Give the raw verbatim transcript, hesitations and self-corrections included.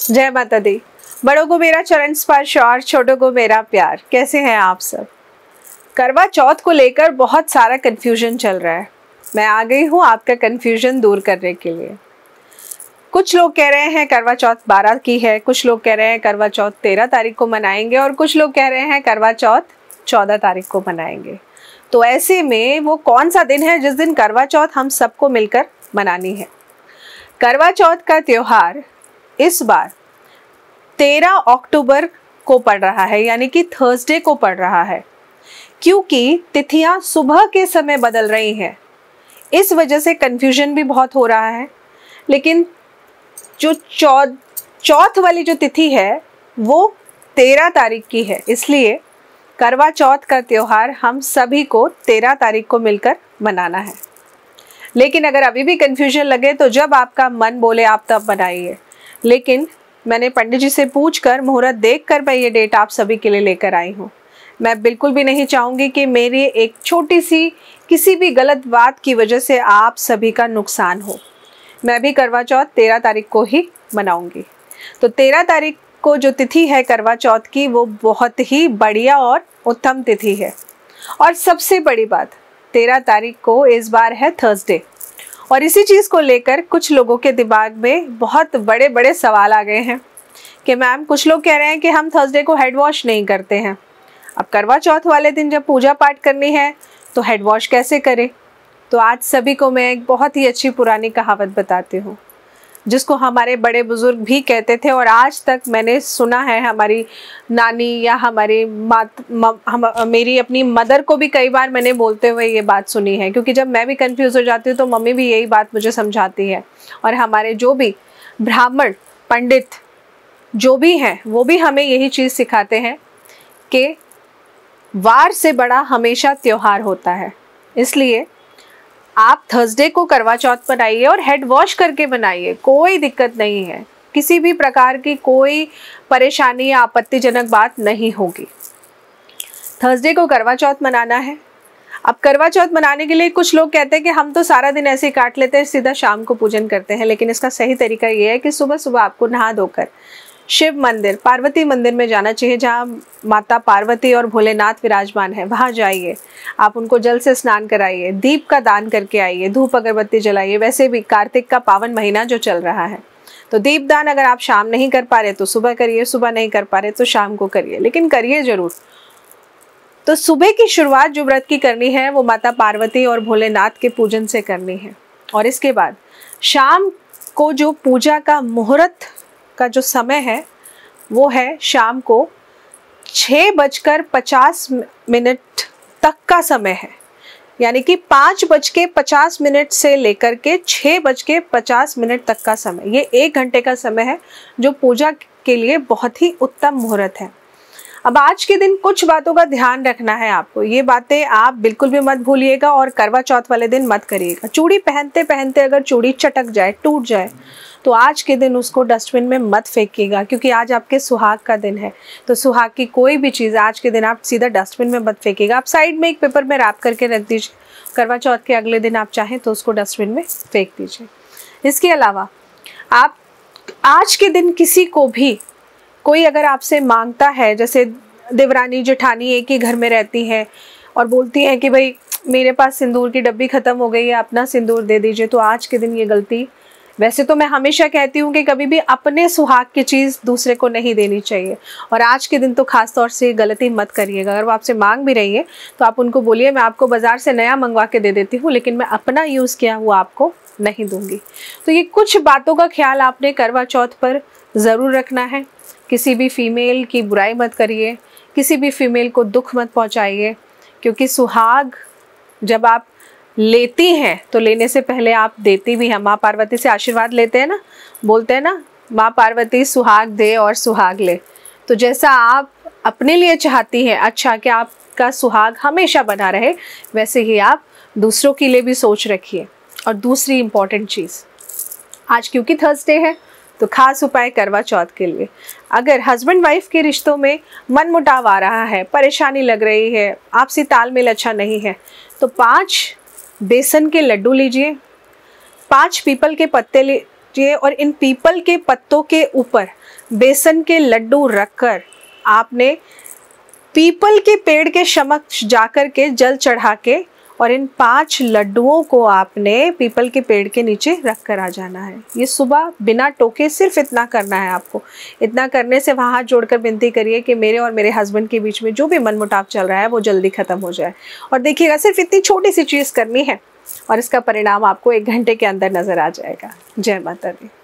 जय माता दी। बड़ों को मेरा चरण स्पर्श और छोटों को मेरा प्यार। कैसे हैं आप सब? करवा चौथ को लेकर बहुत सारा कन्फ्यूजन चल रहा है। मैं आ गई हूँ आपका कन्फ्यूजन दूर करने के लिए। कुछ लोग कह रहे हैं करवा चौथ बारह की है, कुछ लोग कह रहे हैं करवा चौथ तेरह तारीख को मनाएंगे और कुछ लोग कह रहे हैं करवा चौथ चौदह तारीख को मनाएंगे। तो ऐसे में वो कौन सा दिन है जिस दिन करवा चौथ हम सबको मिलकर मनानी है? करवा चौथ का त्योहार इस बार तेरह अक्टूबर को पड़ रहा है, यानी कि थर्सडे को पड़ रहा है, क्योंकि तिथियां सुबह के समय बदल रही हैं। इस वजह से कंफ्यूजन भी बहुत हो रहा है। लेकिन जो चौ चौथ वाली जो तिथि है वो तेरह तारीख की है, इसलिए करवा चौथ का त्योहार हम सभी को तेरह तारीख को मिलकर मनाना है। लेकिन अगर अभी भी कंफ्यूजन लगे तो जब आपका मन बोले आप तब बनाइए। लेकिन मैंने पंडित जी से पूछकर मुहूर्त देखकर मैं ये डेट आप सभी के लिए लेकर आई हूँ। मैं बिल्कुल भी नहीं चाहूँगी कि मेरी एक छोटी सी किसी भी गलत बात की वजह से आप सभी का नुकसान हो। मैं भी करवा चौथ तेरह तारीख को ही मनाऊँगी। तो तेरह तारीख को जो तिथि है करवा चौथ की, वो बहुत ही बढ़िया और उत्तम तिथि है। और सबसे बड़ी बात, तेरह तारीख को इस बार है थर्सडे। और इसी चीज़ को लेकर कुछ लोगों के दिमाग में बहुत बड़े बड़े सवाल आ गए हैं कि मैम, कुछ लोग कह रहे हैं कि हम थर्सडे को हेड वॉश नहीं करते हैं। अब करवा चौथ वाले दिन जब पूजा पाठ करनी है तो हेड वॉश कैसे करें? तो आज सभी को मैं एक बहुत ही अच्छी पुरानी कहावत बताती हूँ, जिसको हमारे बड़े बुजुर्ग भी कहते थे और आज तक मैंने सुना है। हमारी नानी या हमारी मात म, हम, मेरी अपनी मदर को भी कई बार मैंने बोलते हुए ये बात सुनी है, क्योंकि जब मैं भी कंफ्यूज हो जाती हूँ तो मम्मी भी यही बात मुझे समझाती है। और हमारे जो भी ब्राह्मण पंडित जो भी हैं वो भी हमें यही चीज़ सिखाते हैं कि वार से बड़ा हमेशा त्योहार होता है। इसलिए आप थर्सडे को करवा चौथ बनाइए और हेड वॉश करके बनाइए, कोई दिक्कत नहीं है। किसी भी प्रकार की कोई परेशानी या आपत्तिजनक बात नहीं होगी। थर्सडे को करवा चौथ मनाना है। अब करवा चौथ मनाने के लिए कुछ लोग कहते हैं कि हम तो सारा दिन ऐसे ही काट लेते हैं, सीधा शाम को पूजन करते हैं। लेकिन इसका सही तरीका ये है कि सुबह सुबह आपको नहा धोकर शिव मंदिर, पार्वती मंदिर में जाना चाहिए, जहाँ माता पार्वती और भोलेनाथ विराजमान है। वहाँ जाइए, आप उनको जल से स्नान कराइए, दीप का दान करके आइए, धूप अगरबत्ती जलाइए। वैसे भी कार्तिक का पावन महीना जो चल रहा है, तो दीप दान अगर आप शाम नहीं कर पा रहे तो सुबह करिए, सुबह नहीं कर पा रहे तो शाम को करिए, लेकिन करिए ज़रूर। तो सुबह की शुरुआत जो व्रत की करनी है वो माता पार्वती और भोलेनाथ के पूजन से करनी है। और इसके बाद शाम को जो पूजा का मुहूर्त का जो समय है वो है शाम को छः बजकर पचास मिनट तक का समय है, यानी कि पाँच बज के पचास मिनट से लेकर के छः बज के पचास मिनट तक का समय, ये एक घंटे का समय है जो पूजा के लिए बहुत ही उत्तम मुहूर्त है। अब आज के दिन कुछ बातों का ध्यान रखना है आपको। ये बातें आप बिल्कुल भी मत भूलिएगा और करवा चौथ वाले दिन मत करिएगा। चूड़ी पहनते पहनते अगर चूड़ी चटक जाए, टूट जाए, तो आज के दिन उसको डस्टबिन में मत फेंकिएगा, क्योंकि आज आपके सुहाग का दिन है। तो सुहाग की कोई भी चीज़ आज के दिन आप सीधा डस्टबिन में मत फेंकिएगा। आप साइड में एक पेपर में रैप करके रख दीजिए। करवा चौथ के अगले दिन आप चाहें तो उसको डस्टबिन में फेंक दीजिए। इसके अलावा आप आज के दिन किसी को भी कोई अगर आपसे मांगता है, जैसे देवरानी जेठानी एक ही घर में रहती हैं और बोलती हैं कि भाई मेरे पास सिंदूर की डब्बी ख़त्म हो गई है, अपना सिंदूर दे दीजिए, तो आज के दिन ये गलती, वैसे तो मैं हमेशा कहती हूँ कि कभी भी अपने सुहाग की चीज़ दूसरे को नहीं देनी चाहिए, और आज के दिन तो ख़ास तौर से गलती मत करिएगा। अगर वो आपसे मांग भी रही है तो आप उनको बोलिए मैं आपको बाज़ार से नया मंगवा के दे देती हूँ, लेकिन मैं अपना यूज़ किया हुआ आपको नहीं दूँगी। तो ये कुछ बातों का ख्याल आपने करवा चौथ पर ज़रूर रखना है। किसी भी फीमेल की बुराई मत करिए, किसी भी फीमेल को दुख मत पहुँचाइए, क्योंकि सुहाग जब आप लेती हैं तो लेने से पहले आप देती भी हैं। माँ पार्वती से आशीर्वाद लेते हैं ना, बोलते हैं ना, माँ पार्वती सुहाग दे और सुहाग ले। तो जैसा आप अपने लिए चाहती हैं अच्छा कि आपका सुहाग हमेशा बना रहे, वैसे ही आप दूसरों के लिए भी सोच रखिए। और दूसरी इम्पॉर्टेंट चीज़, आज क्योंकि थर्सडे है तो खास उपाय करवा चौथ के लिए, अगर हस्बैंड वाइफ के रिश्तों में मन मुटाव आ रहा है, परेशानी लग रही है, आपसी तालमेल अच्छा नहीं है, तो पाँच बेसन के लड्डू लीजिए, पांच पीपल के पत्ते ये, और इन पीपल के पत्तों के ऊपर बेसन के लड्डू रखकर आपने पीपल के पेड़ के समक्ष जाकर के जल चढ़ा के और इन पांच लड्डुओं को आपने पीपल के पेड़ के नीचे रख कर आ जाना है। ये सुबह बिना टोके सिर्फ इतना करना है आपको। इतना करने से वहाँ हाथ जोड़कर विनती करिए कि मेरे और मेरे हस्बैंड के बीच में जो भी मनमुटाव चल रहा है वो जल्दी ख़त्म हो जाए। और देखिएगा, सिर्फ इतनी छोटी सी चीज़ करनी है और इसका परिणाम आपको एक घंटे के अंदर नज़र आ जाएगा। जय माता दी।